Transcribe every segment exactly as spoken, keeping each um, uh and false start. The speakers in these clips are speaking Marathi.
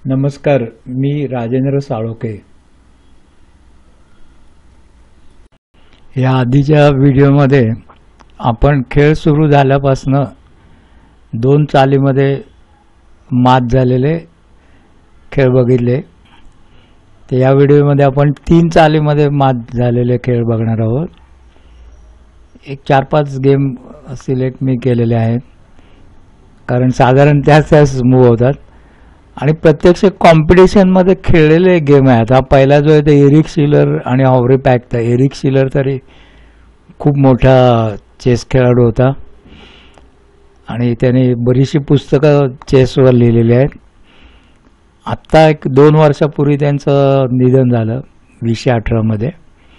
नमस्कार, मी राजेंद्र साळोखे। या आधीच्या व्हिडिओमध्ये आपण खेळ सुरू झाल्यापासून दोन चालीमध्ये मात झालेले खेळ बघितले। तर या व्हिडिओमध्ये आपण तीन चालीमध्ये मात झालेले खेळ बघणार आहोत। एक चार पाच गेम सिलेक्ट मी केलेले आहेत, कारण साधारण त्याच त्याच मूव्ह होतात आणि प्रत्यक्ष कॉम्पिटिशन मध्ये खेळलेले गेम आहेत। हा पहिला जो आहे तो एरिक शिलर आणि ऑव्हरी पॅकचा। एरिक शिलर तरी खूप मोठा चेस खेळाडू होता आणि त्याने बरीचशी पुस्तकं चेसवर लिहिलेली आहेत। आत्ता एक दोन वर्षापूर्वी त्यांचं निधन झालं वीसशे अठरा मध्ये।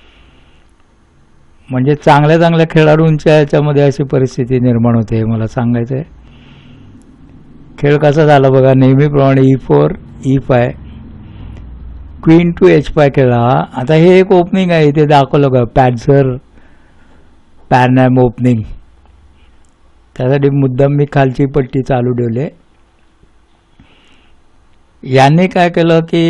म्हणजे चांगल्या चांगल्या खेळाडूंच्या याच्यामध्ये अशी परिस्थिती निर्माण होते। मला सांगायचं आहे खेळ कसा झाला बघा। नेहमीप्रमाणे E four E five queen to H five खेळा। आता हे एक ओपनिंग आहे, इथे दाखवलं का पॅडझर पॅनॅम ओपनिंग। त्यासाठी मुद्दाम मी खालची पट्टी चालू ठेवले। यांनी काय केलं की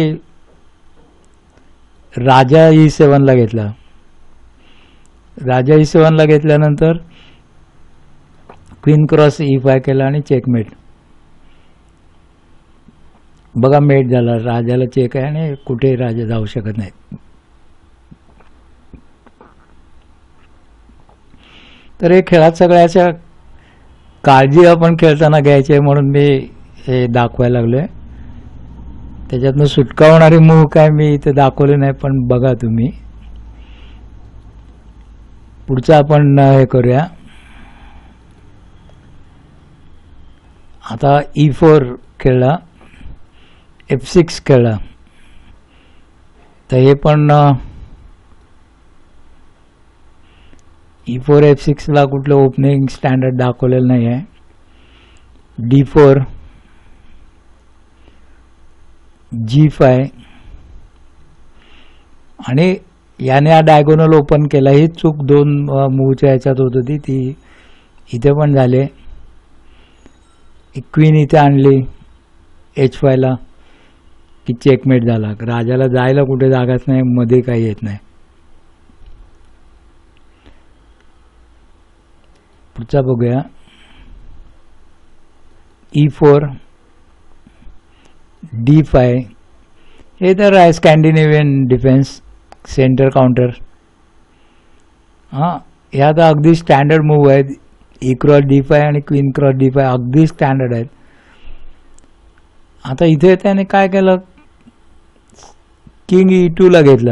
राजा ई सेवन ला घेतला। राजा ई सेवन ला घेतल्यानंतर क्वीन क्रॉस ई फाय केला आणि चेकमेट। बघा मेट झाला, राजाला चेक आहे आणि कुठेही राजा जाऊ शकत नाही। तर हे खेळात सगळ्याच्या काळजी आपण खेळताना घ्यायची म्हणून मी हे दाखवायला लागलोय। त्याच्यातनं सुटका होणारी मूव्ह काय मी इथे दाखवले नाही, पण बघा तुम्ही। पुढचं आपण हे करूया। आता ई फोर खेळला, एफ सिक्स खेळला। तर हे पण ई फोर एफ सिक्स ला कुठलं ओपनिंग स्टँडर्ड दाखवलेलं नाही आहे। डी फोर जी फाय आणि याने हा डायगोनल ओपन केला। ही चूक दोन मूवच्या ह्याच्यात होत होती, ती इथे पण झाली। क्वीन इथे आणली एच फाय ला की चेकमेट झाला। राजाला जायला कुठे जागाच नाही, मध्ये काही येत नाही। पुढचा बघूया ई फोर डी फाय। हे तर आहे स्कॅन्डिनेवियन डिफेन्स सेंटर काउंटर। हां, ह्या तर अगदी स्टँडर्ड मूव्ह आहेत। ई क्रॉस डी फाय आणि क्वीन क्रॉस डी फाय अगदी स्टँडर्ड आहेत। आता इथे त्याने काय केलं, किंग ई टू ला घेतलं।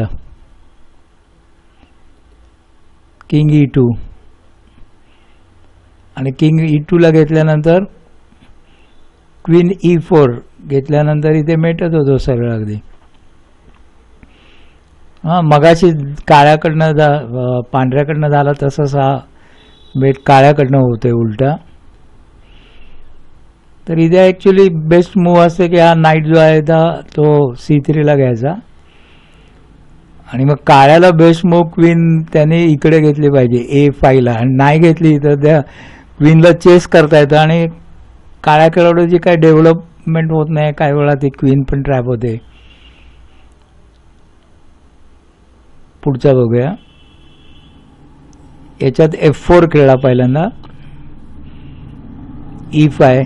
किंग ई टू आणि किंग ई टू ला घेतल्यानंतर क्वीन ई फोर घेतल्यानंतर इथे मेटच होतो सरळ अगदी। हां, मगाशी काळ्याकडनं जा पांढऱ्याकडनं झाला तसंच हा मेट काळ्याकडनं होतोय उलटा। तर इथे ॲक्च्युली बेस्ट मूव असते की हा नाईट जो आहे तो सी थ्री ला घ्यायचा आणि मग काळ्याला बेस्ट मूव क्वीन त्याने इकडे घेतली पाहिजे ए फाय ला, आणि नाही घेतली तर त्या क्वीनला चेस करता येतं आणि काळ्या खेळाडूची काही डेव्हलपमेंट होत नाही। काही वेळा ती क्वीन पण ट्रॅप होते। पुढचा बघूया। याच्यात एफ फोर खेळला पहिल्यांदा, ई फाय।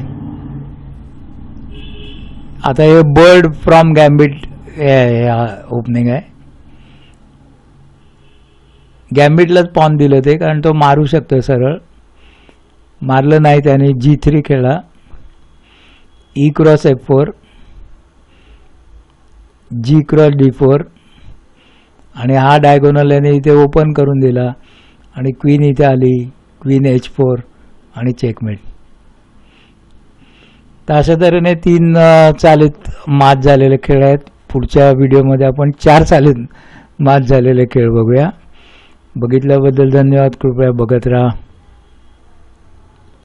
आता हे बर्ड फ्रॉम गॅम्बिट ओपनिंग आहे। गॅम्बिटलाच पॉन दिलं ते, कारण तो मारू शकतो सरळ। मारलं नाही त्याने, जी थ्री खेळला, E cross F four, G cross D four आणि हा डायगोनल याने इथे ओपन करून दिला आणि क्वीन इथे आली, क्वीन एच फोर आणि चेकमेट। तर अशा तऱ्हेने तीन चालीत मात झालेले खेळ आहेत। पुढच्या व्हिडिओमध्ये आपण चार चालीत मात झालेले खेळ बघूया। बघितल्याबद्दल धन्यवाद। कृपया बघत राहा।